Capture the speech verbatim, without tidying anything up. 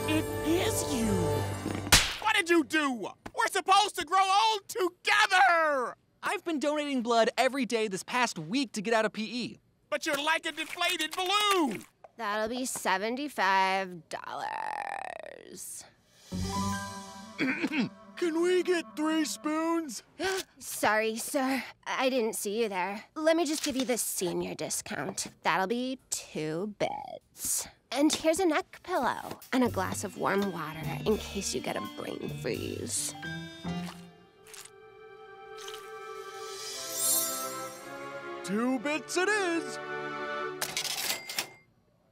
It is you. What did you do? We're supposed to grow old together! I've been donating blood every day this past week to get out of P E. But you're like a deflated balloon. That'll be seventy-five dollars. Can we get three spoons? Sorry, sir. I didn't see you there. Let me just give you the senior discount. That'll be two beds. And here's a neck pillow and a glass of warm water in case you get a brain freeze. Two bits it is.